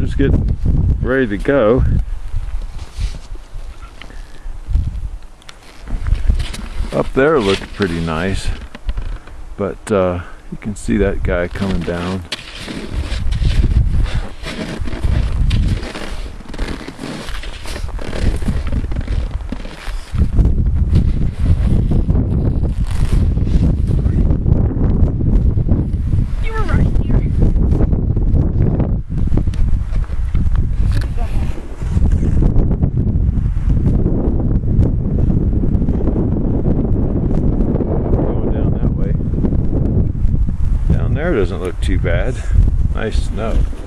was getting ready to go. Up there looked pretty nice, but you can see that guy coming down. You were right here. Going down that way. Down there doesn't look too bad. Nice snow.